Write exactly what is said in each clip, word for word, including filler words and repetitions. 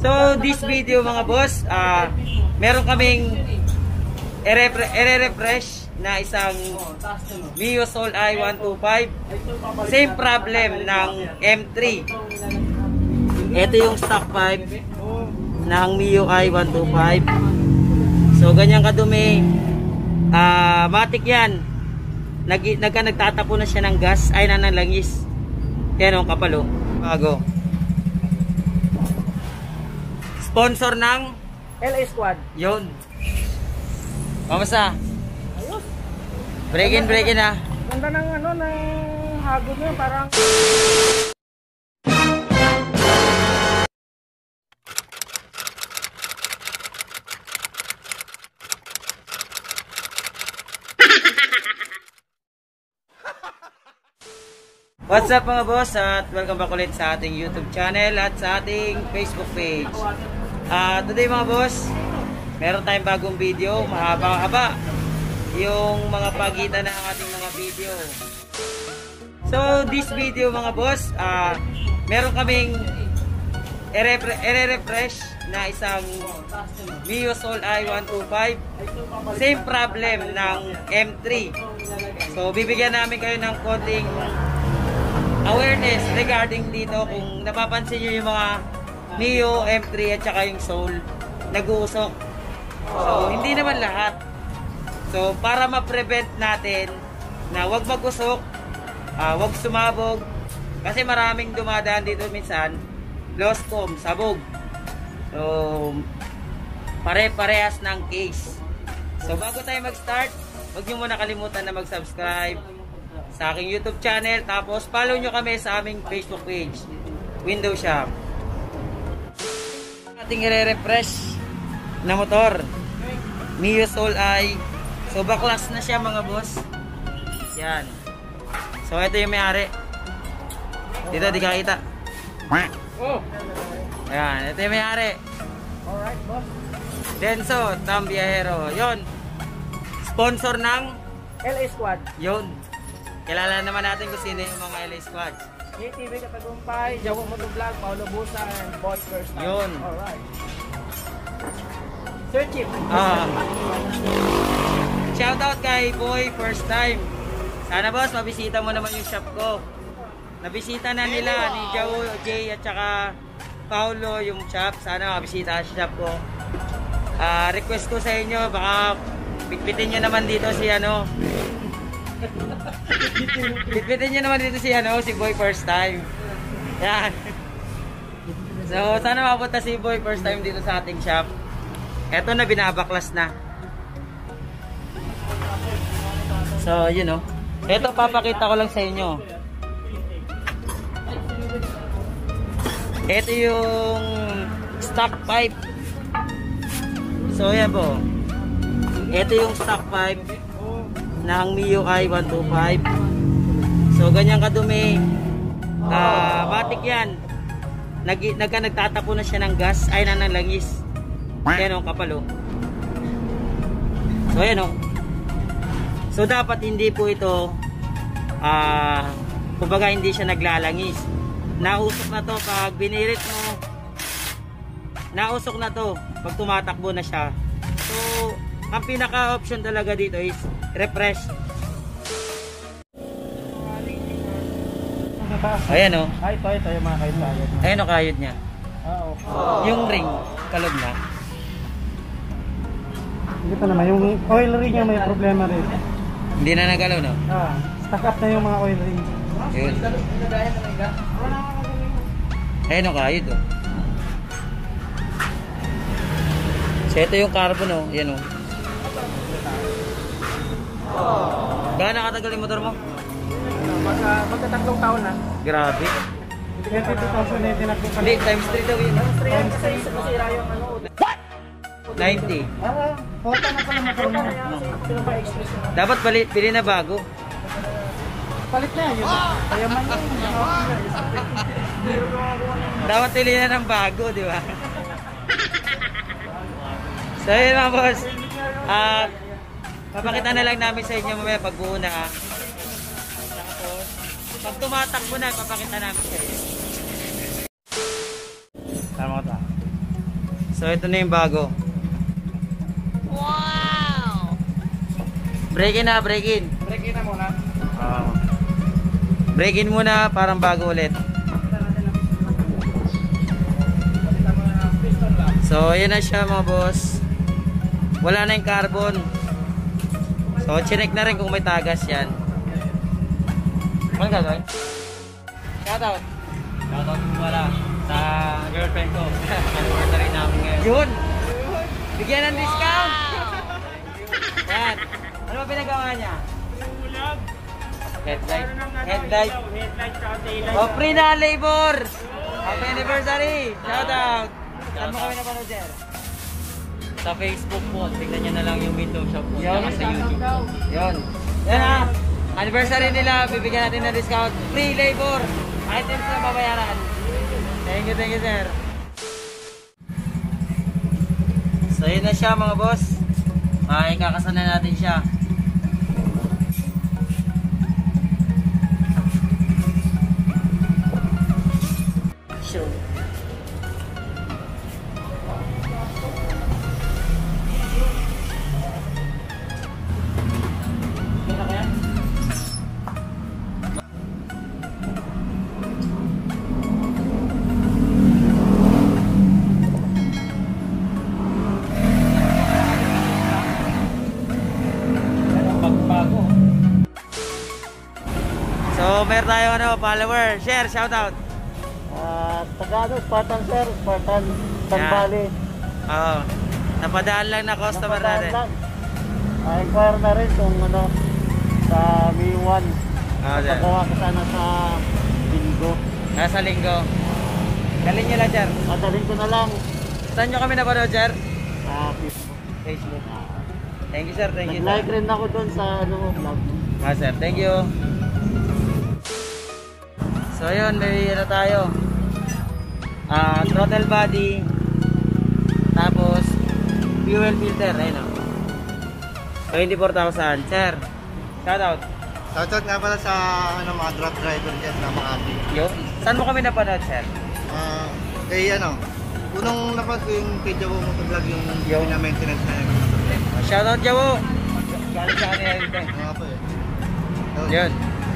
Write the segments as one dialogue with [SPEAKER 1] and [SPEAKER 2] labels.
[SPEAKER 1] So this video mga boss, uh, meron kaming ere-refresh na isang Mio Soul i one twenty-five. Same problem ng M three. Ito yung stock pipe ng Mio i one twenty-five. So ganyan kadumi. Uh, matik yan. Nag, nagka nagtatapo na siya ng gas, ay na ng langis. Yan o, kapalo. Bago. Sponsor ng
[SPEAKER 2] L A Squad.
[SPEAKER 1] Yun. Kamusta?
[SPEAKER 2] Ayos.
[SPEAKER 1] Break in, break in ha.
[SPEAKER 2] Ganda ng ano, ng hagod niya, parang...
[SPEAKER 1] What's up mga boss, at welcome back ulit sa ating YouTube channel at sa ating Facebook page. Uh, today mga boss, meron tayong bagong video, mahaba-haba yung mga pagitan ng ating mga video. So this video mga boss, uh, meron kaming ere-refresh na isang Mio Soul i one twenty-five. Same problem ng M three. So bibigyan namin kayo ng konting awareness regarding dito. Kung napapansin nyo yung mga Mio, M three at saka yung Soul nag-uusok. So hindi naman lahat. So para ma-prevent natin na wag mag-usok, uh, wag sumabog, kasi maraming dumadaan dito minsan, lost com, sabog. So pare-parehas ng case. So bago tayo mag-start, wag nyo muna kalimutan na mag-subscribe sa aking YouTube channel, tapos follow nyo kami sa aming Facebook page, Window Shop. Ating i-refresh na motor, Mio Soul i. So baklas na siya mga boss. Yan. So ito yung may-ari. Dito di kakita.
[SPEAKER 2] Oh.
[SPEAKER 1] Ayan, ito yung may-ari.
[SPEAKER 2] Alright boss.
[SPEAKER 1] Denso Tambiahero. Yon. Sponsor ng
[SPEAKER 2] L A Squad.
[SPEAKER 1] Yon. Kilala naman natin kung sino yung mga L A Squads.
[SPEAKER 2] J T V Katagumpay, Jawo Motovlog, Paulo Busa, and Boy First Time.
[SPEAKER 1] Yun.
[SPEAKER 2] Alright. Sir Chief.
[SPEAKER 1] Ah. Shout out kay Boy First Time. Sana boss, mabisita mo naman yung shop ko. Nabisita na nila ni Jawo, Jay at saka Paulo yung shop. Sana mabisita ang shop ko. Ah, request ko sa inyo, baka bitbitin nyo naman dito si ano. Bitbitin nyo naman dito si ano, si Boy First Time. Yan. So sana mapunta si Boy First Time dito sa ating shop. Eto na, binabaklas na. So yun know. Eto papakita ko lang sa inyo. Eto yung stock pipe. So yan po. Eto yung stock pipe ng Mio i one twenty-five. So ganyan kadumi. Uh, matik yan. Nag, nagka nagtatapo na siya ng gas, ay na ng langis. Yan o, kapalo. So yan o. So dapat hindi po ito uh, kumbaga hindi siya naglalangis. Nausok na to pag binirit mo. Nausok na to pag tumatakbo na siya. So ang pinaka option talaga dito is refresh. Ayan o.
[SPEAKER 2] Ay, ito, ito yung mga kayod.
[SPEAKER 1] Ayan o, kayod niya.
[SPEAKER 2] Ah, okay.
[SPEAKER 1] Yung ring, kalog na.
[SPEAKER 2] Dito naman, yung oil ring niya may problema rin.
[SPEAKER 1] Hindi na nagalaw, no?
[SPEAKER 2] Ah, stuck up na yung mga oil ring.
[SPEAKER 1] Yun. Ayan o, kayod o. So ito yung carbon o. Ayan o. Gaano katagal yung motor mo?
[SPEAKER 2] Magka, magkatatlong taon na.
[SPEAKER 1] Grabe.
[SPEAKER 2] twenty-two thousand na yung tinakbo ka.
[SPEAKER 1] Hindi, times three daw yun.
[SPEAKER 2] Times three, masira yung ano.
[SPEAKER 1] What? ninety.
[SPEAKER 2] Ah, kota na pala motor mo.
[SPEAKER 1] Dapat palit, pili na bago.
[SPEAKER 2] Palit na yun. Kaya man yun.
[SPEAKER 1] Dapat pili na ng bago, di ba? So yun mga boss. Ah, uh, papakita na lang namin sa inyo mamaya pag buo na. Tapos, pag tumatakbo na, papakita namin sa inyo. Tama ko ta. So ito na yung bago.
[SPEAKER 3] Wow!
[SPEAKER 1] Break in na, break in.
[SPEAKER 2] Break in na muna.
[SPEAKER 1] Oo. Break in muna, parang bago ulit. So yun na siya mga boss. Wala na yung carbon. So chinek na rin kung may tagas yan. Ano gagawin? Shoutout. Shoutout po wala sa girlfriend ko. Anniversary namin ngayon. Yun! Bigyan ng discount! Yan. Ano ba pinagawa niya? Headlight. Headlight. Oh, free na labor! Happy anniversary! Shoutout! Saan mo kami napanood, sir?
[SPEAKER 4] Sa Facebook po, tignan nyo na lang yung window shop po.
[SPEAKER 1] Yun.
[SPEAKER 4] Saka sa YouTube po.
[SPEAKER 1] Yun. Yan ha. Anniversary nila, bibigyan natin ng discount. Free labor. Items na babayaran. Thank you, thank you, sir. So, yun na siya mga boss. Ay, kakasanan natin siya. Sure. So, meron tayo ano, follower. Share, shoutout.
[SPEAKER 5] Ah, Tagalog, Spartan sir, Spartan,
[SPEAKER 1] Yan.
[SPEAKER 5] Tanbali.
[SPEAKER 1] Oo. Napadaan lang na customer natin.
[SPEAKER 5] Ah, inquire na rin kung ano, sa Mi one.
[SPEAKER 1] Oo, sir.
[SPEAKER 5] Pagawa ka sana sa Linggo.
[SPEAKER 1] Nasa linggo. Galing nyo lang, sir.
[SPEAKER 5] Madalhin ko na lang.
[SPEAKER 1] Saan nyo kami napanood, sir?
[SPEAKER 5] Ah, Facebook.
[SPEAKER 1] Facebook. Thank you, sir. Thank you,
[SPEAKER 5] Nag-like
[SPEAKER 1] sir.
[SPEAKER 5] rin ako doon sa ano, vlog.
[SPEAKER 1] Ah, sir. Thank you. So, yun. May ano tayo. Ah, throttle body. Tapos, fuel filter. Ayun o. twenty-four thousand. Sir, shoutout.
[SPEAKER 5] Shoutout nga pala sa ano, mga drop driver dyan na mga ate.
[SPEAKER 1] Yo. Saan mo kami napanood, sir?
[SPEAKER 5] Ah, kay ano, unang napad ko yung kay Jawo Motovlog yung
[SPEAKER 1] Yo.
[SPEAKER 5] maintenance na yun.
[SPEAKER 1] Shoutout, Jawo. Galing sa kanila yun. eh.
[SPEAKER 5] Mga po eh. So,
[SPEAKER 1] Yun.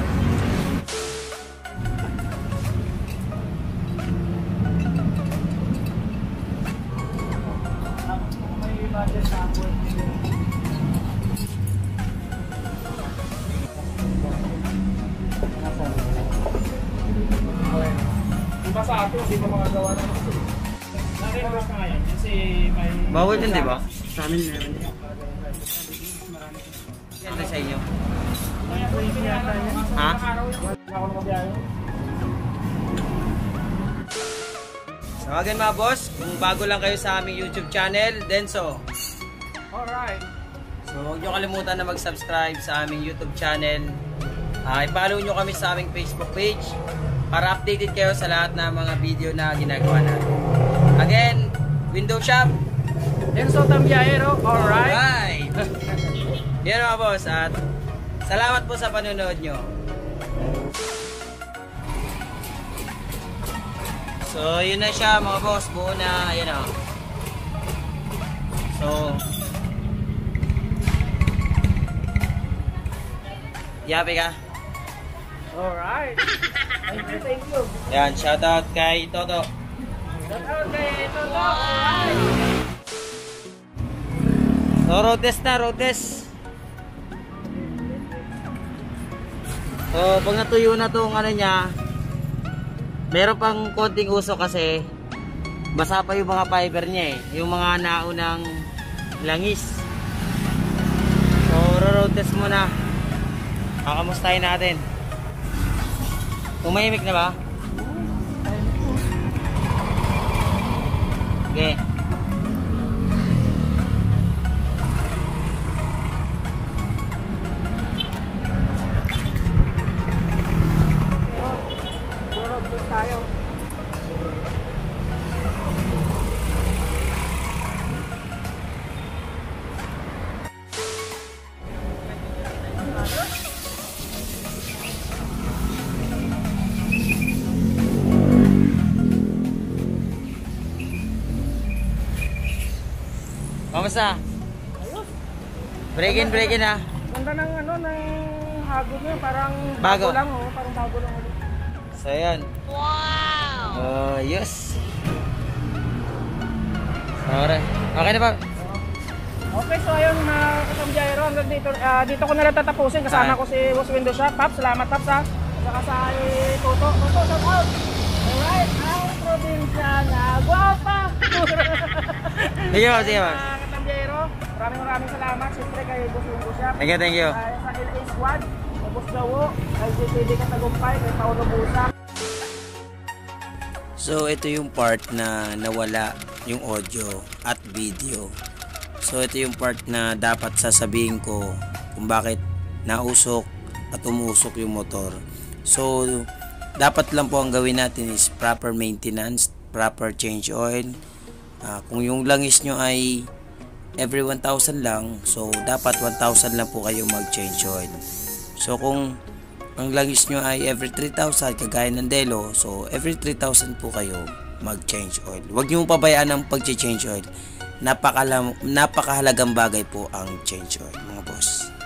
[SPEAKER 2] Iba sa ato, hindi pa makagawa ng ito. Nakinig ka ngayon kasi may...
[SPEAKER 1] Bawal din, di ba?
[SPEAKER 5] sa amin meron.
[SPEAKER 1] Yan sa inyo.
[SPEAKER 2] Kaya po yung pinata yan.
[SPEAKER 1] Ha?
[SPEAKER 2] Wala ako nakabiyayo.
[SPEAKER 1] So again mga boss, kung bago lang kayo sa aming YouTube channel, Denso.
[SPEAKER 2] Alright.
[SPEAKER 1] So huwag nyo kalimutan na mag-subscribe sa aming YouTube channel. Uh, I-follow nyo kami sa aming Facebook page para updated kayo sa lahat ng mga video na ginagawa natin. Again, window shop.
[SPEAKER 2] Denso Tambiahero, alright.
[SPEAKER 1] Alright. Yan mga boss, at salamat po sa panonood nyo. So, yun na siya mga boss, buo na, ayan o. So, yapi ka.
[SPEAKER 2] Alright. Thank you, thank you.
[SPEAKER 1] Yan, shoutout kay Toto.
[SPEAKER 2] Shout out kay Toto, alright.
[SPEAKER 1] So, road test na, road test. So, pag natuyo na itong ano niya, meron pang konting uso kasi basa pa yung mga fiber niya eh. Yung mga naunang langis. So, road test muna. Kakamustahin natin. Tumahimik na ba? Okay.
[SPEAKER 2] Tayo.
[SPEAKER 1] Kamusta?
[SPEAKER 2] Ayos.
[SPEAKER 1] Break in, break in ha.
[SPEAKER 2] Ganda ng ano, ng hagod niya. Parang
[SPEAKER 1] Bago.
[SPEAKER 2] bago lang, oh. Parang bago lang. Oh.
[SPEAKER 1] So yan. Wow! Uh, yes. Sorry. Okay na ba?
[SPEAKER 2] Okay, so ayun mga kasambyero, hanggang dito, ah, dito ko na lang tatapusin. Kasama
[SPEAKER 1] Ah.
[SPEAKER 2] ko si Boss Window Shop. Paps, salamat Paps ha. Saka sa eh, Toto. Toto, shout out! Alright, ang probinsya na guwapa!
[SPEAKER 1] Sige ba, sige ba.
[SPEAKER 2] Mga kasambyero, maraming maraming salamat. Siyempre kay Boss Window Shop.
[SPEAKER 1] Thank you, thank you.
[SPEAKER 2] Ah, sa L A Squad, kay Boss Dawo, kay J T D Katagumpay, kay Paolo Busak.
[SPEAKER 3] So ito yung part na nawala yung audio at video. So ito yung part na dapat sasabihin ko kung bakit nausok at umusok yung motor. So dapat lang po ang gawin natin is proper maintenance, proper change oil. Uh, kung yung langis nyo ay every one thousand lang, so dapat one thousand lang po kayo mag change oil. So kung ang langis nyo ay every three thousand kagaya ng Delo, so every three thousand po kayo mag change oil. Huwag nyo pabayaan ang pag change oil. Napakalam, napakahalagang bagay po ang change oil mga boss.